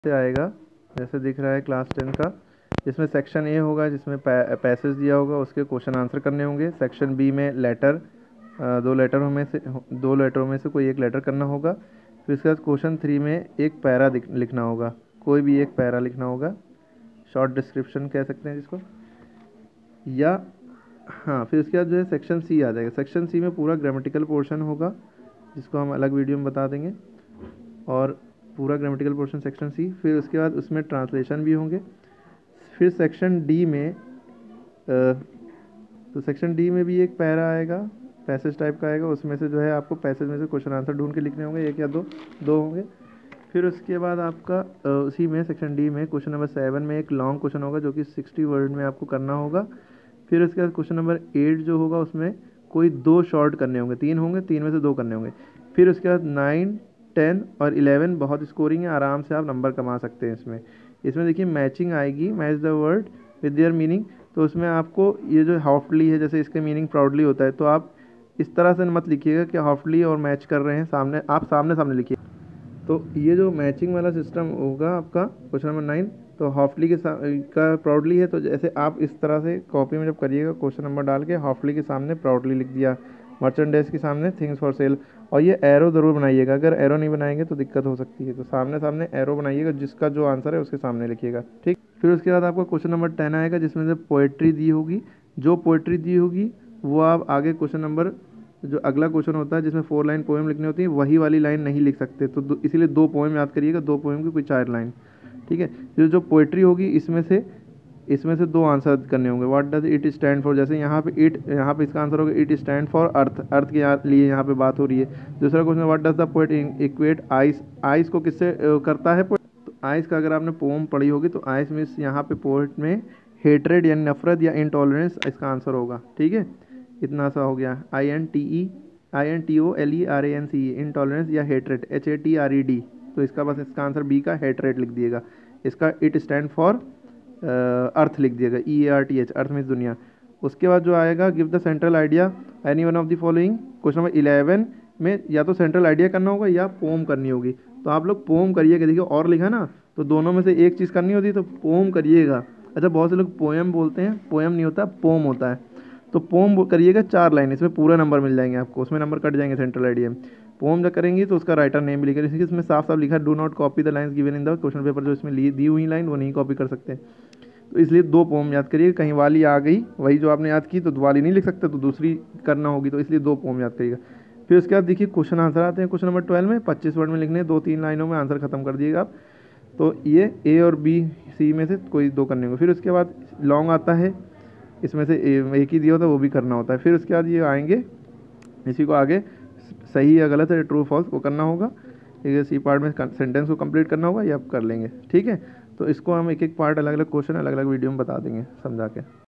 से आएगा, जैसे दिख रहा है क्लास 10 का, जिसमें सेक्शन ए होगा जिसमें पैसेज दिया होगा, उसके क्वेश्चन आंसर करने होंगे। सेक्शन बी में लेटर, दो लेटरों में से कोई एक लेटर करना होगा। फिर उसके बाद क्वेश्चन 3 में एक पैरा लिखना होगा, कोई भी एक पैरा लिखना होगा, शॉर्ट डिस्क्रिप्शन कह सकते हैं जिसको, या हाँ। फिर उसके बाद जो है सेक्शन सी आ जाएगा। सेक्शन सी में पूरा ग्रामेटिकल पोर्शन होगा, जिसको हम अलग वीडियो में बता देंगे, और पूरा ग्रामेटिकल पोर्शन सेक्शन सी। फिर उसके बाद उसमें ट्रांसलेशन भी होंगे। फिर सेक्शन डी में तो सेक्शन डी में भी एक पैरा आएगा, पैसेज टाइप का आएगा, उसमें से जो है आपको पैसेज में से क्वेश्चन आंसर ढूंढ के लिखने होंगे, एक या दो होंगे। फिर उसके बाद आपका उसी में सेक्शन डी में क्वेश्चन नंबर 7 में एक लॉन्ग क्वेश्चन होगा जो कि 60 वर्ड में आपको करना होगा। फिर उसके बाद क्वेश्चन नंबर 8 जो होगा उसमें कोई 2 शॉर्ट करने होंगे, 3 होंगे, 3 में से 2 करने होंगे। फिर उसके बाद 9, 10 और 11 बहुत स्कोरिंग है, आराम से आप नंबर कमा सकते हैं इसमें देखिए मैचिंग आएगी, match the word with their meaning. तो उसमें आपको ये जो हाफली है, जैसे इसका मीनिंग प्राउडली होता है, तो आप इस तरह से मत लिखिएगा कि हाफली और मैच कर रहे हैं, सामने आप सामने लिखिए। तो ये जो मैचिंग वाला सिस्टम होगा आपका क्वेश्चन नंबर 9, तो हाफली का प्राउडली है, तो जैसे आप इस तरह से कॉपी में जब करिएगा क्वेश्चन नंबर डाल के हाफली के सामने प्राउडली लिख दिया, मर्चेंडाइज के सामने थिंग्स फॉर सेल। और ये एरो ज़रूर बनाइएगा, अगर एरो नहीं बनाएंगे तो दिक्कत हो सकती है, तो सामने एरो बनाइएगा, जिसका जो आंसर है उसके सामने लिखिएगा, ठीक। फिर उसके बाद आपको क्वेश्चन नंबर 10 आएगा, जिसमें से पोएट्री दी होगी। जो पोएट्री दी होगी वो आप आगे क्वेश्चन नंबर जो अगला क्वेश्चन होता है जिसमें 4 लाइन पोएम लिखनी होती है, वही वाली लाइन नहीं लिख सकते, तो इसीलिए 2 पोएम याद करिएगा, 2 पोएम की कोई 4 लाइन, ठीक है। जो पोएट्री होगी इसमें से 2 आंसर करने होंगे। What does it stand for, जैसे यहाँ पे इसका आंसर होगा इट स्टैंड फॉर अर्थ के लिए यहाँ पे बात हो रही है। दूसरा question, what does the poet equate ice को किससे करता है? तो आइस का अगर आपने पोम पढ़ी होगी तो आइस मीन्स यहाँ पे पोएट में हेट्रेड या नफरत या इंटॉलरेंस इसका आंसर होगा, ठीक है। इतना सा हो गया, INTOLERANCE इंटॉलरेंस या हेट्रेड HATRED, तो इसका बस इसका आंसर बी का हेट्रेड लिख दिएगा। इसका इट स्टैंड फॉर अर्थ लिख दिएगा, EARTH, अर्थ मीन्स दुनिया। उसके बाद जो आएगा, give the central idea any one of the following. Question number 11 में या तो सेंट्रल आइडिया करना होगा या पोम करनी होगी, तो आप लोग पोम करिएगा। देखिए और लिखा ना, तो दोनों में से एक चीज़ करनी होती है तो पोम करिएगा। अच्छा, बहुत से लोग पोएम बोलते हैं, पोएम नहीं होता, पोम होता है। तो पोम करिएगा 4 लाइन, इसमें पूरा नंबर मिल जाएंगे आपको, उसमें नंबर कट जाएंगे सेंट्रल आइडिया में। पोम जब करेंगी तो उसका राइटर नेम भी लिखेगा, इसलिए इसमें साफ साफ लिखा है do not copy the lines given in the question paper. जो इसमें दी हुई लाइन वो नहीं कॉपी कर सकते, तो इसलिए 2 पोम याद करिएगा। कहीं वाली आ गई, वही जो आपने याद की तो वाली नहीं लिख सकते, तो दूसरी करना होगी, तो इसलिए 2 पोम याद करिएगा। फिर उसके बाद देखिए क्वेश्चन आंसर आते हैं। क्वेश्चन नंबर 12 में 25 वर्ड में लिखने, 2-3 लाइनों में आंसर खत्म कर दिएगा आप। तो ये ए और बी सी में से कोई 2 करने होंगे। फिर उसके बाद लॉन्ग आता है, इसमें से एक ही दिया होता है वो भी करना होता है। फिर उसके बाद ये आएंगे, इसी को आगे सही या गलत है, ट्रू फॉल्स, वो करना होगा। ठीक सी पार्ट में सेंटेंस को कंप्लीट करना होगा, ये आप कर लेंगे, ठीक है। तो इसको हम एक एक पार्ट अलग अलग क्वेश्चन अलग अलग वीडियो में बता देंगे समझा के।